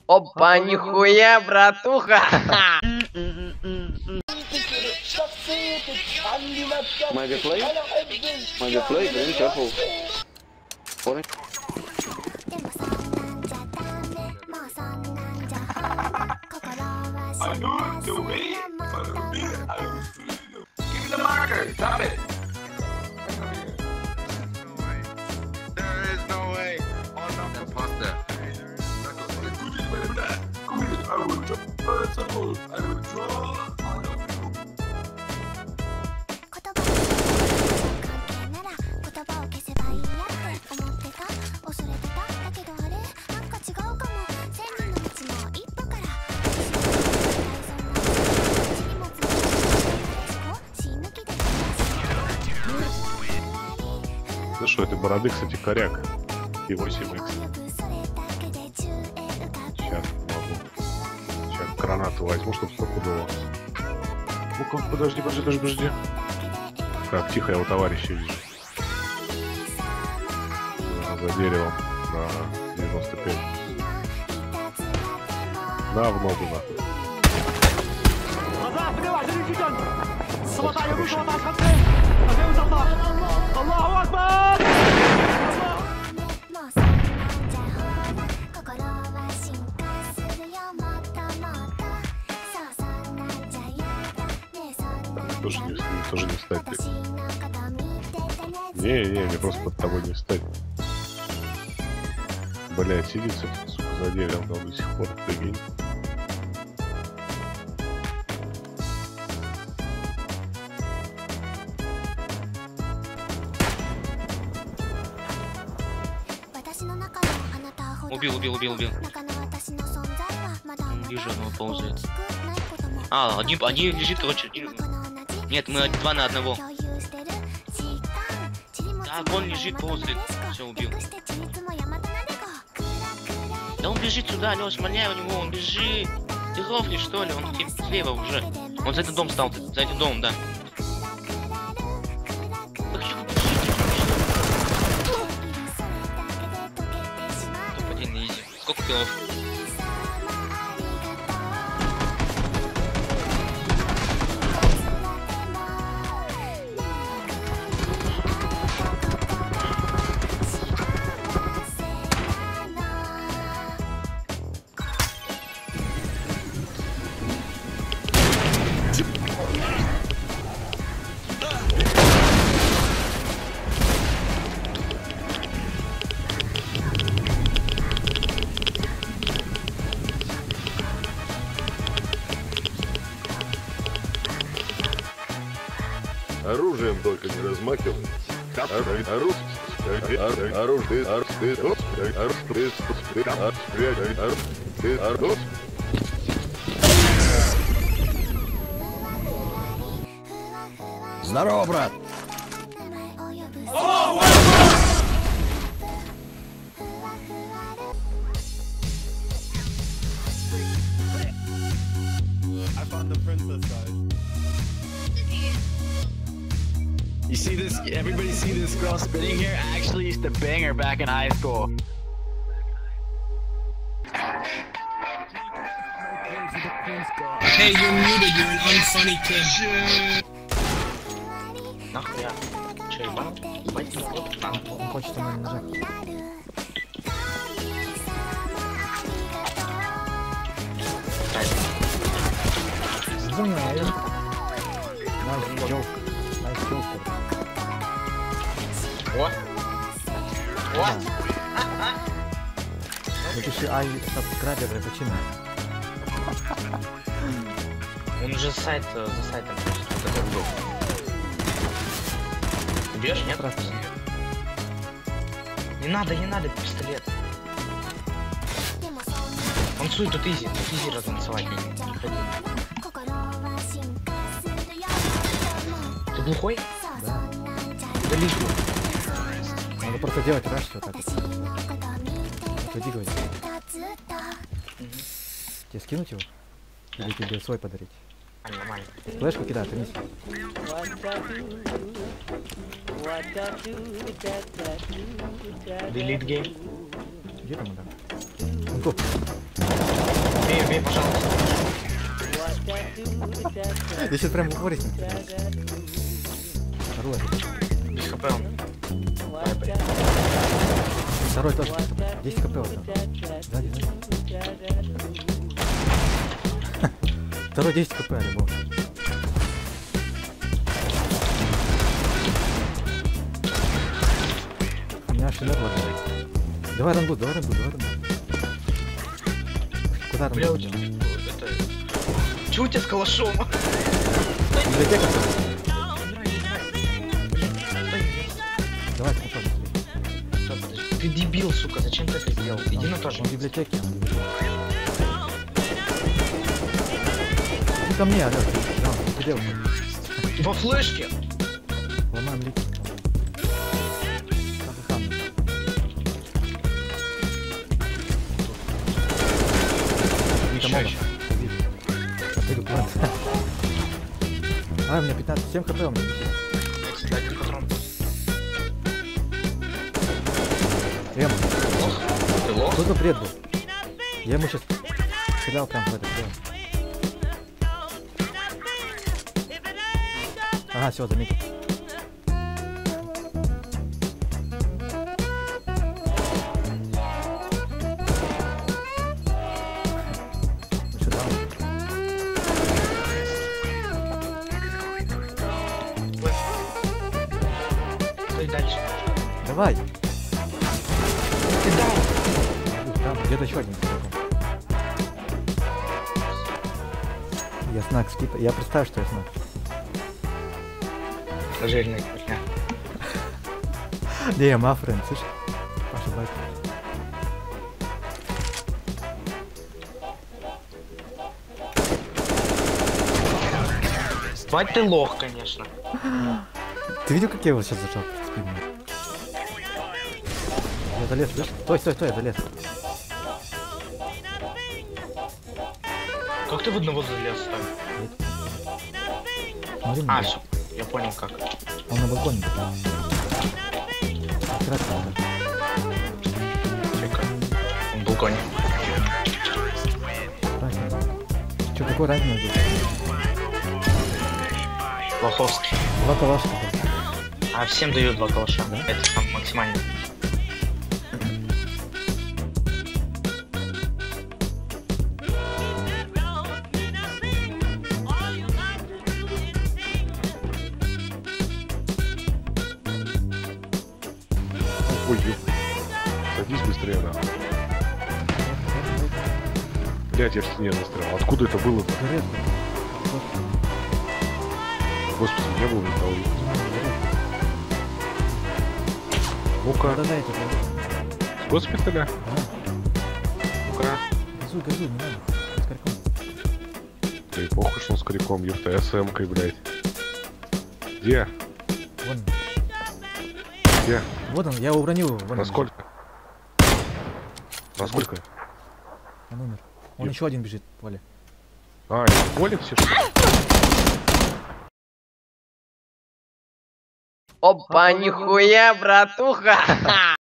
Опа, нихуя, братуха! Might get played. Might get played. Be careful. What? I know the way, but give me the marker. Stop it. There is no way. Oh no, that's pasta. I will draw. Ну что, этой бороды, кстати, коряк. И 8х. Сейчас могу. Сейчас гранату возьму, чтобы стопудово. Ну-ка, подожди. Так, тихо, я у товарища вижу. За деревом на 95. На, в ногу, нахуй. Тоже не встать. Не, мне просто под тобой не встать. Блять, сидит, сука, за деревом до сих пор, прикинь. Убил. Вижу, он ползает. А, один лежит, короче. Нет, мы 2 на 1. Так, он лежит, ползает. Все, убил. Да он бежит сюда, Лёш, шмаляй у него, он бежит. Ты рофли, что ли? Он слева уже. Он за этот дом стал, за этим домом, да. Топ-1 на изи. Сколько киллов? Оружием только не размахивай. Здорово, брат! You see this? Everybody see this girl spinning here? I actually used to bang her back in high school. Hey, you're muted. You're an unfunny kid. Нахуя? Че, ебал? Пойди, Он хочет на нажать. Знаю. Nice joke. Nice joke. What? What? Напиши I subscriber и почему. Он уже за сайтом такой был. Убьешь, нет? Не надо пистолет. Он сует тут изи размансовать не ходи. Ты глухой? Да. Да лишь бы. Надо просто делать раш вот так вот. Отойди, говорит. Тебе скинуть его? Или тебе свой подарить? Нормально. Флешку кидай, принеси. Delete game. Где там, да? Он тут. Бей, бей, пожалуйста. Я сейчас прям упорись. Второй. Без хп он. Второй тоже. 10 хп вот. Сзади, сзади. Второй 10 хп, любого. У меня шинер лагает. Давай рангут, давай рангут, давай рангут. Куда Бля, у рангут? тебя... Это... Чё у тебя с калашом? Библиотека тоже. Давай, попробуй. Стоп, подожди. Ты дебил, сука, зачем ты это сделал? Иди на то же. Он в библиотеке. Иди ко мне, алё. Да, ты делаешь. Во флешке! Ломаем лик. Еще. А, у меня 15, 7 хп у меня. Кстати, патрон. Эм, Лох? Ты лох? что за бред был? Я ему сейчас стрелял прям в это дело. Ага, все, заметил. Ну что, там? Стой дальше. Давай! Ты дай! Там, где-то еще один. Я снак скипа. Я представляю, что я снак. Жирная хуйня. Не, я мафрен, слышишь? Паша, байк. Бать ты лох, конечно. Ты видел, как я его сейчас зажал в спину? Я залез, слышишь? Стой, стой, стой, я залез. Как ты в одного залез там? Смотри на А, меня. все, я понял как. Он на балконе. Аккуратно, да. Чекай. Он в балконе. Правильно. Чё, какой раненый был? Лоховский. 2 калашка. А всем дают 2 калаша. Да? Это самый максимальный. Ой, ёп. Садись быстрее, да. Блядь, я в стене застрял. Откуда это было-то? Господи, не было никого. Ну-ка, Да-да-да, это же. с госпиталя? Ну-ка. Газуй, газуй, не надо. С корьком. Да и похуй, что он с криком, ёпта, СМ-кой, блядь. Где? Вон. Где? Вот он, я его уронил. Вон он. Насколько? Насколько? Он умер. Он Ёп. еще один бежит, Поля. А, это в поле все, что ли? Опа, нихуя, братуха!